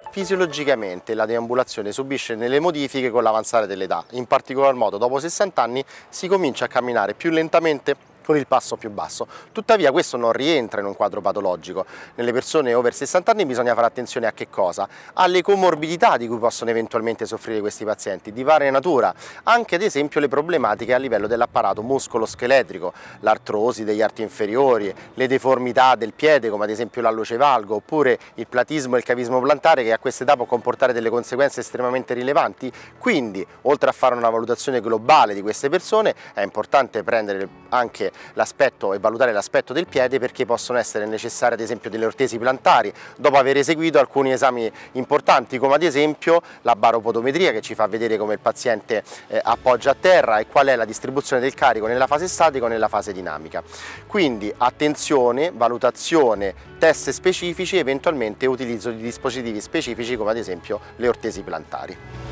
Fisiologicamente la deambulazione subisce delle modifiche con l'avanzare dell'età, in particolar modo dopo 60 anni si comincia a camminare più lentamente con il passo più basso. Tuttavia questo non rientra in un quadro patologico. Nelle persone over 60 anni bisogna fare attenzione a che cosa? Alle comorbidità di cui possono eventualmente soffrire questi pazienti, di varia natura, anche ad esempio le problematiche a livello dell'apparato muscolo-scheletrico, l'artrosi degli arti inferiori, le deformità del piede come ad esempio l'alluce valgo, oppure il platismo e il cavismo plantare che a questa età può comportare delle conseguenze estremamente rilevanti. Quindi, oltre a fare una valutazione globale di queste persone, è importante prendere anche l'aspetto e valutare l'aspetto del piede, perché possono essere necessarie ad esempio delle ortesi plantari dopo aver eseguito alcuni esami importanti, come ad esempio la baropodometria, che ci fa vedere come il paziente appoggia a terra e qual è la distribuzione del carico nella fase statica o nella fase dinamica. Quindi attenzione, valutazione, test specifici, eventualmente utilizzo di dispositivi specifici come ad esempio le ortesi plantari.